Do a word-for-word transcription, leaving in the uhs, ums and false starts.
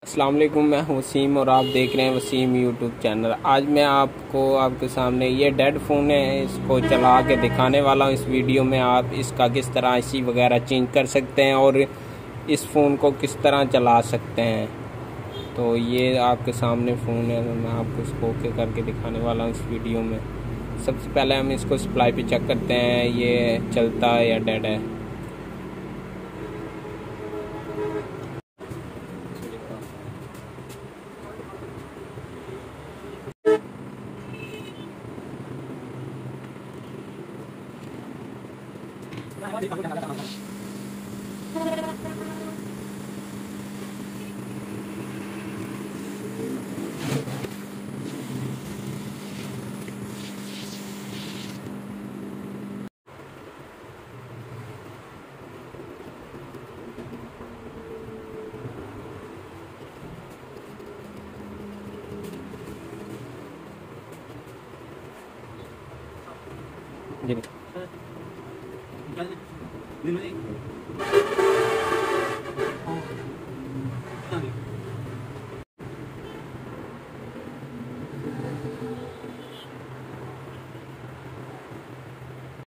अस्सलाम वालेकुम, मैं हूं वसीम और आप देख रहे हैं वसीम यूट्यूब चैनल। आज मैं आपको आपके सामने ये डेड फ़ोन है, इसको चला के दिखाने वाला हूं। इस वीडियो में आप इसका किस तरह आईसी वगैरह चेंज कर सकते हैं और इस फ़ोन को किस तरह चला सकते हैं। तो ये आपके सामने फ़ोन है, तो मैं आपको इसको ओके करके दिखाने वाला हूँ इस वीडियो में। सबसे पहले हम इसको सप्लाई पे चेक करते हैं ये चलता है या डेड है। जी